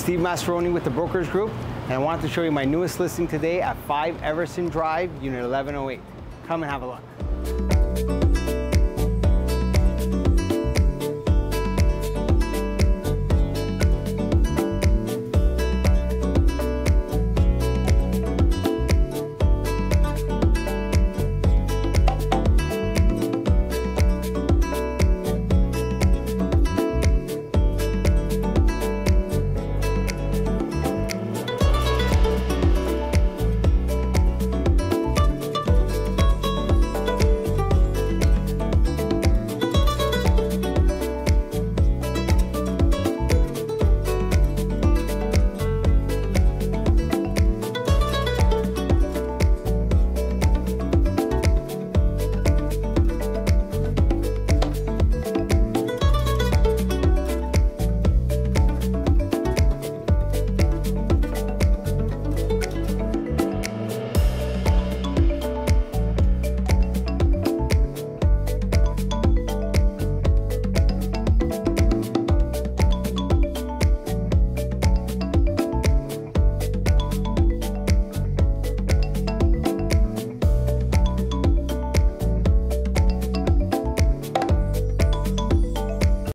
Steve Mascheroni with the Brokers Group, and I wanted to show you my newest listing today at 5 Everson Drive, Unit 1108. Come and have a look.